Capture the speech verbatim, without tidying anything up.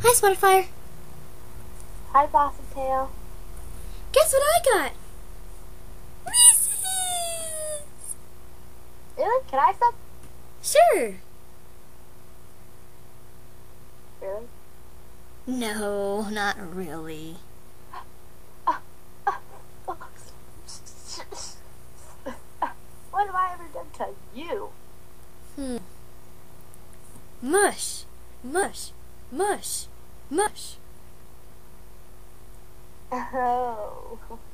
Hi, SpottedFire. Hi, Blossom Tail. Guess what I got? Reeses! Really? Can I have some? Sure. Really? No, not really. What have I ever done to you? Hmm. Mush. Mush. Mush. Mush. Oh.